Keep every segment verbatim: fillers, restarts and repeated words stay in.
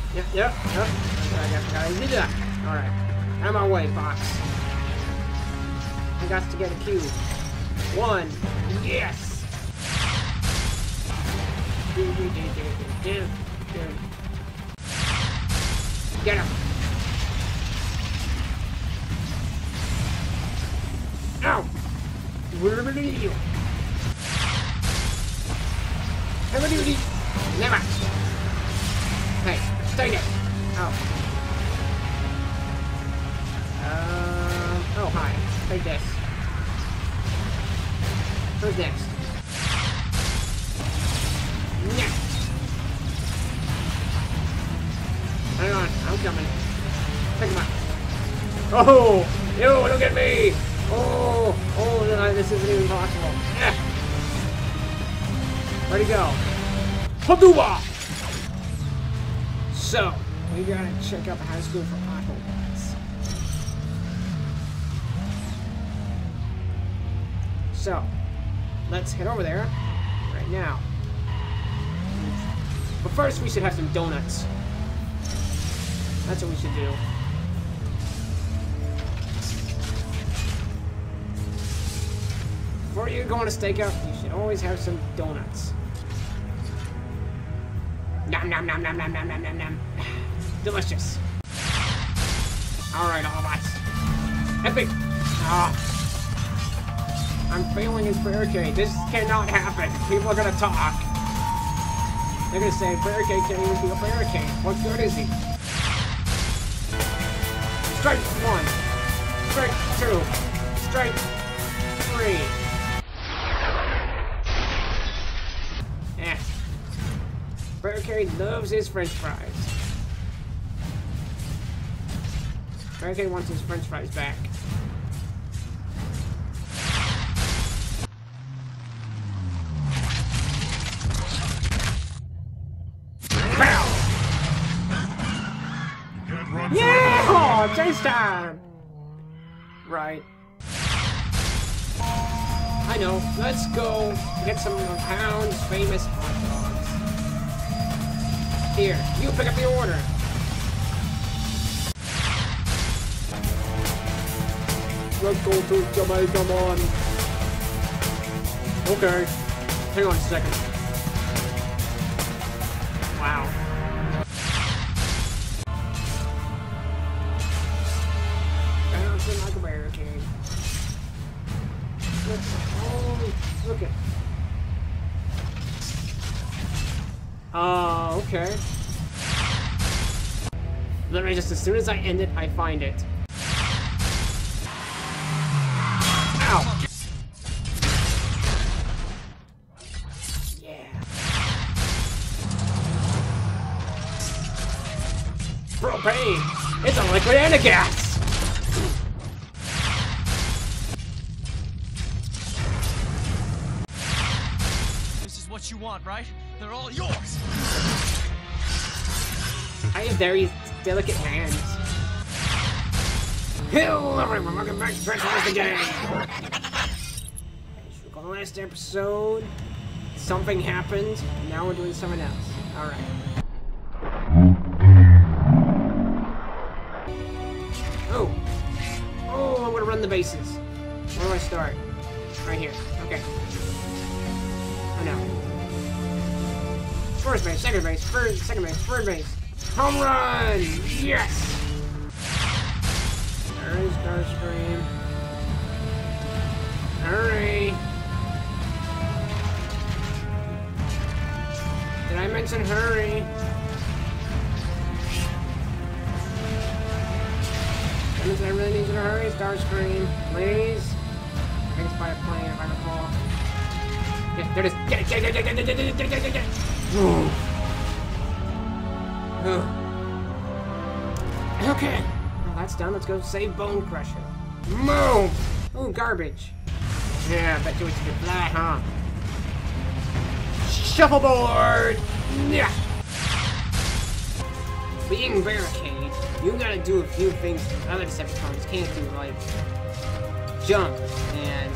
Yep, yep, yep. I got, I gotta do that. Alright. Out of my way, Fox. I got to get a cube. One. Yes! Get him! Ow! Never! Hey, take it! Oh. Um, oh, hi. Take this. Who's next? Yeah. Hang on, I'm coming. Pick him up. Oh! Yo, look at me! Oh! Oh, no, this isn't even possible. Yeah. Where'd he go? Hadouba! So, we gotta check out the high school for Autobots. So, let's head over there right now. But first, we should have some donuts. That's what we should do. Before you go on a stakeout, you should always have some donuts. Nom nom nom nom nom nom nom nom nom. Delicious. Alright, Autobots. Epic! Ah. I'm failing his barricade. This cannot happen. People are gonna talk. They're gonna say, barricade can't even be a barricade. What good is he? Strike one. Strike two. Strike three. Eh. Barricade loves his french fries. Barricade wants his french fries back. Yeah! Oh, chase time! Right. I know. Let's go get some of Hound's famous hot dogs. Here, you pick up the order. Let's go to Jamaica, on. Okay. Hang on a second. Wow. Like a barricade. Look, oh, look at. Oh, uh, okay. Let me just, as soon as I end it, I find it. Ow! Yeah. Propane! It's a liquid and a gas! You want, right? They're all yours. I have very delicate hands. Hello everyone, welcome back to Transformers the Game. As you recall the last episode, something happened, and now we're doing something else. Alright. Oh. Oh, I'm gonna run the bases. Where do I start? Right here. Okay. Oh no. First base, second base, third, second base, third base. Home run! Yes! There is Starscream. Hurry! Did I mention hurry? That means I really need you to hurry, Starscream. Please? I think it's by a plane if I recall. Yeah, there it is. Get it, get it, get it, get it, get it, get it, get it, get it. Okay. Well, that's done. Let's go save Bone Crusher. Move! Oh, garbage. Yeah, I bet you wish you could fly, huh? Shuffleboard! Yeah! Being Barricade, you gotta do a few things that other Decepticons can't do, like jump and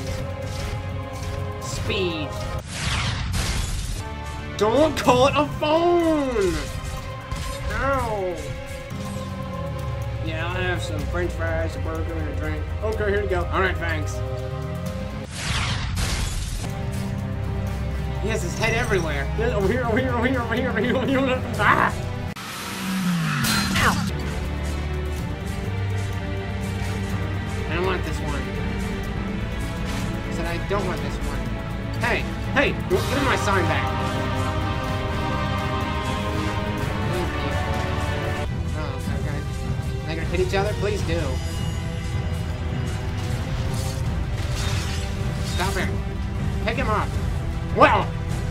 speed. Don't call it a phone! Ow! some french fries, a burger, and a drink. Okay, here you go. Alright, thanks. He has his head everywhere. Yeah, over here, over here, over here, over here, over here, over here. Ah! Ow! I don't want this one. I said I don't want this one. Hey, hey, give me my sign back. Thank you. Oh, so guys, they're gonna hit each other? Please do. Stop him. Pick him up. Well.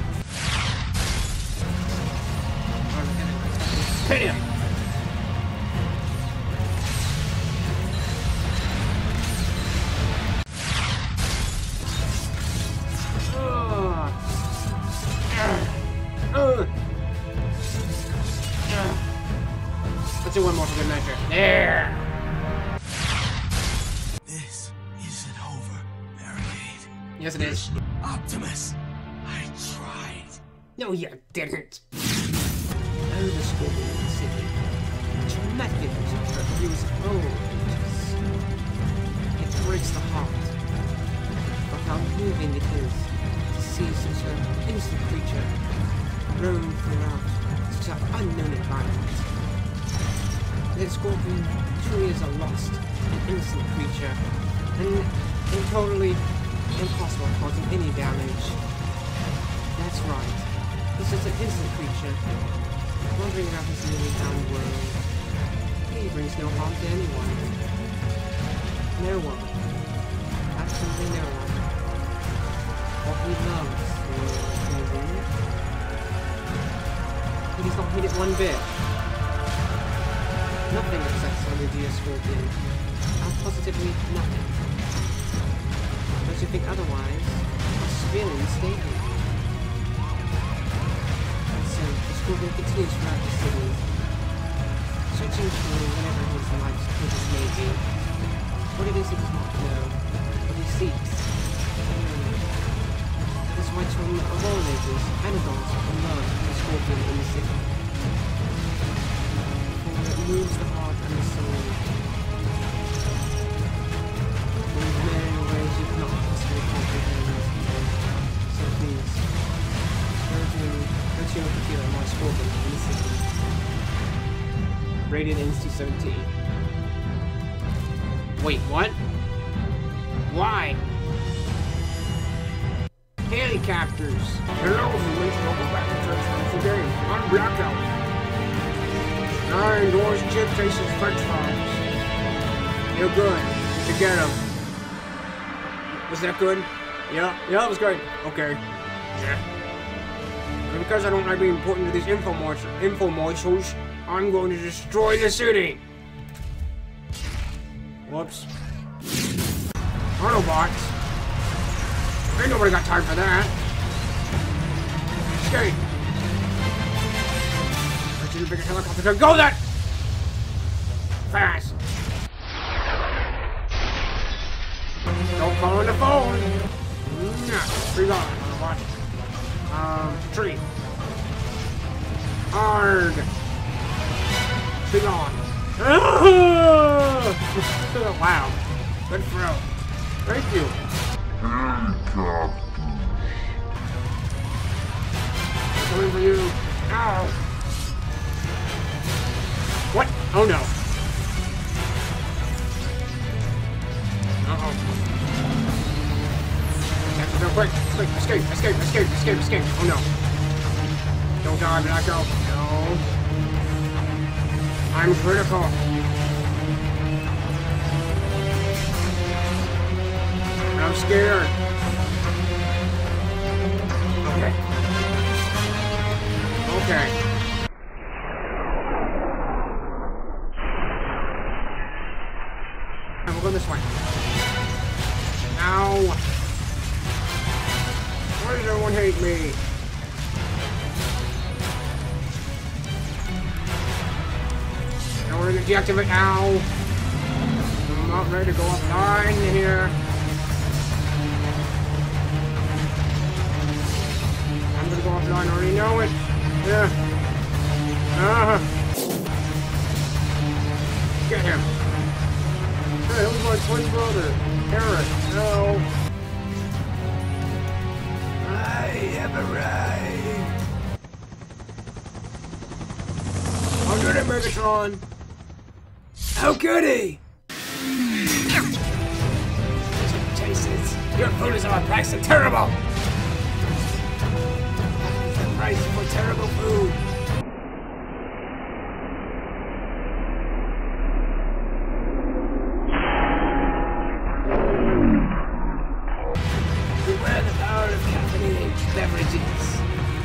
Hit him. Let's do one more for good measure. There! This isn't over, Barricade. Yes, it is. Optimus, I tried. No, you didn't. Oh, the Scorpion in the city. Which magnificent of his own ages. It breaks the heart of how moving it is to see such an innocent creature roam throughout such an unknown environment. The Scorpion truly is a lost and innocent creature, and, and totally impossible to cause him any damage. That's right. He's just an innocent creature, wandering around his newly found world. He brings no harm to anyone. No one. Absolutely no one. What he loves, amazing. He does not hate it one bit. Nothing upsets our dear Scorpion. Uh, positively nothing. Don't you think otherwise? Our severely mistaken. And so, the Scorpion continues throughout the city, searching for whatever his life's purpose may be. What it is he does not know, what he seeks. That's why children of all ages and adults love the Scorpion in the city. It moves the heart and the soul in many ways you cannot possibly comprehend. So please, go to go to your computer and watch Scorpion in the city. Rated N C seventeen. Wait, what? Why? Helicopters. Hello, police. Welcome back to Church for the game. I'm Blackout. Nine doors, chip chases, french fries. You're good. You get them. Was that good? Yeah, yeah, that was great. Okay. Yeah. And because I don't like being important to these infomercials, infomercials, I'm going to destroy the city. Whoops. Autobots. Ain't nobody got time for that. Escape. The biggest helicopter. Go that fast. Don't call on the phone. Nah, be gone. What? Um, tree. Hard. Be gone. Wow. Good throw. Thank you. Helicopters. Coming for you. Ow. What? Oh no. Uh-oh. Have to go quick. Quick. Escape. Escape. Escape. Escape. Escape. Oh no. Don't die, Blacko. No. I'm critical. I'm scared. Okay. Okay. We'll go this way. Ow! Why does everyone hate me? Now we're gonna deactivate. Ow! I'm not ready to go offline here. I'm gonna go offline. I already know it. Yeah. Uh huh. Get him. Hey, who's my twin brother? Eric, no. I have arrived. How good at Megatron? How goody! Chases, your food is our price of terrible! It's the price for terrible food. Beware the power of caffeinated beverages.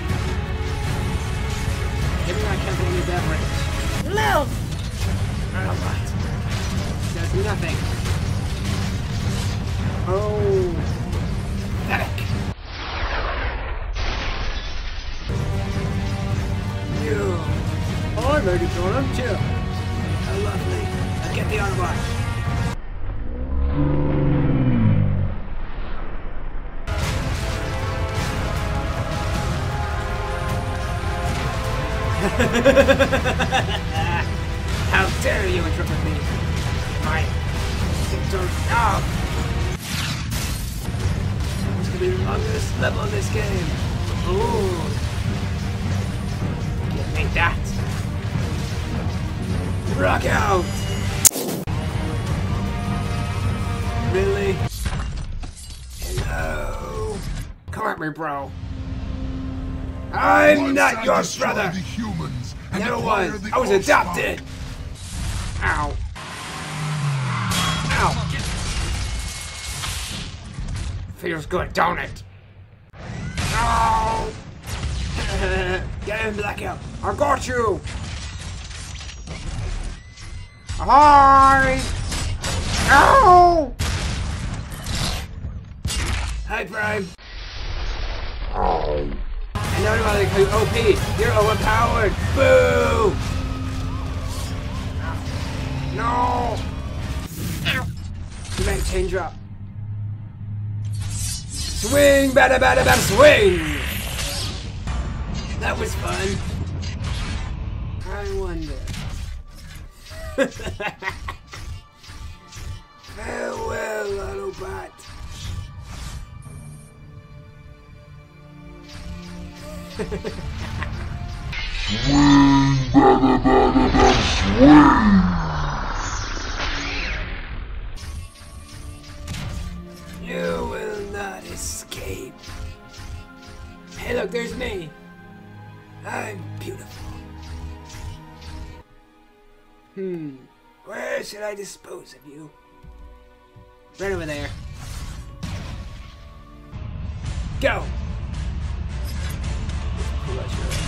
Give me my caffeinated beverage. Love! Oh, what? Does nothing. Oh. Pathetic. You. Hi, Megatron, I'm Chip. How lovely. Now get the Autobot. How dare you interrupt me? My symptoms. Oh. This could be the longest level of this game. Ooh. Give me that. Rock out. Really? Hello. Come at me, bro. I'm Once not I your destroy brother. the humans and Never acquire was. the I was Allspark. adopted. Ow. Ow. Feels good, don't it? No. Get in, Blackout. I got you. Hi. Ow. Hi, Prime. Oh. I know about like O P. You're overpowered. Boo! No! You might change up. Swing, bada bada bada, swing! That was fun. I wonder. Farewell, Autobot. Swing, bada bada bada, swing! You will not escape. Hey, look, there's me. I'm beautiful. Hmm. Where should I dispose of you? Right over there. Go! Pleasure.